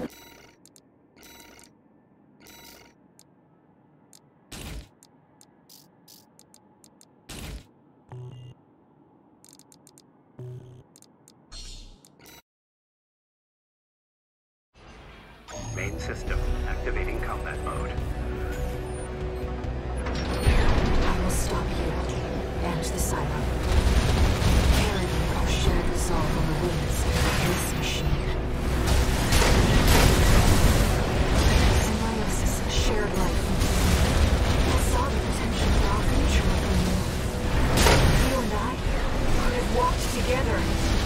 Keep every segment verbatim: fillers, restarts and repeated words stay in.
Main system activating combat mode. I will stop you and the silo. Carrying our shared resolve on the wings of this machine. Symbiosis, a shared life. I saw the potential for our future within you. You and I could have walked together.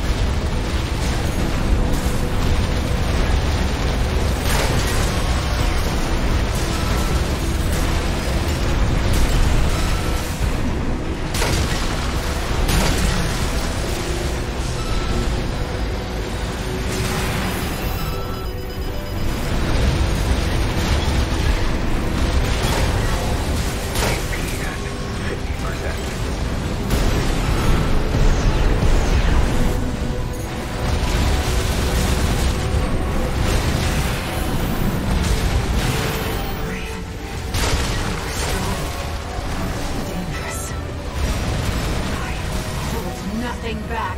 Back.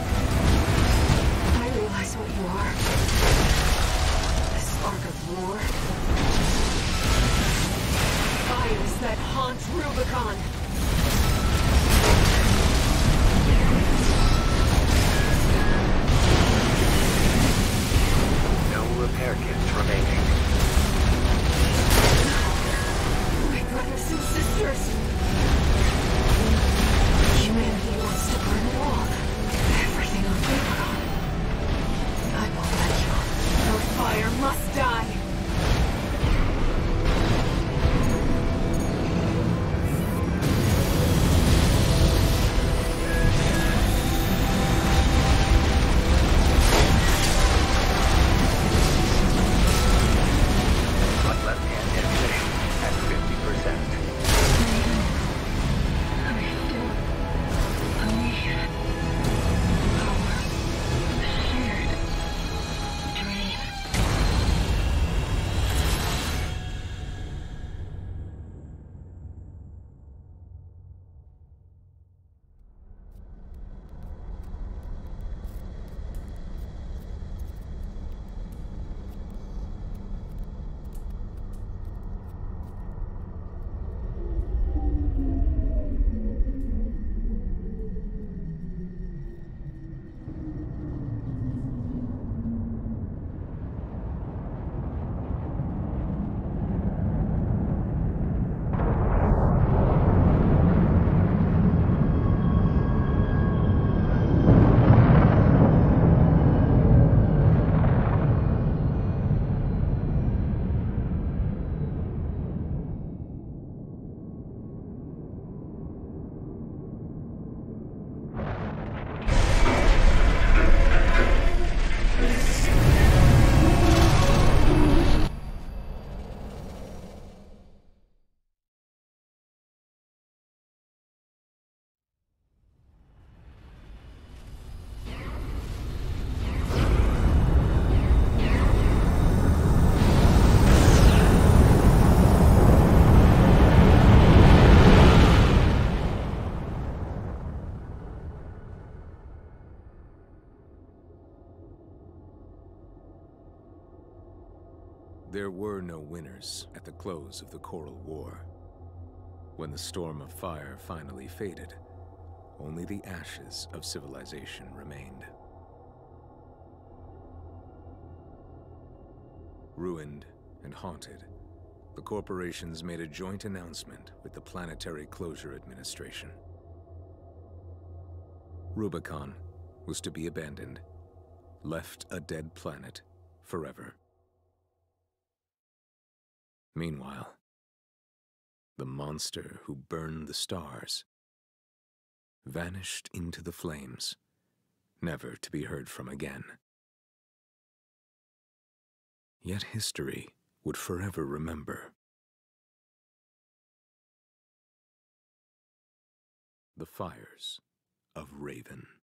I realize what you are. The spark of war. Fires that haunt Rubicon. No repair kits remaining. My brothers and sisters. Humanity wants to burn it all. Everything on Rubicon. I won't let you. Your fire must die. One left hand ammunition at fifty percent. There were no winners at the close of the Coral War. When the storm of fire finally faded, only the ashes of civilization remained. Ruined and haunted, the corporations made a joint announcement with the Planetary Closure Administration. Rubicon was to be abandoned, left a dead planet forever. Meanwhile, the monster who burned the stars vanished into the flames, never to be heard from again. Yet history would forever remember. The fires of Raven.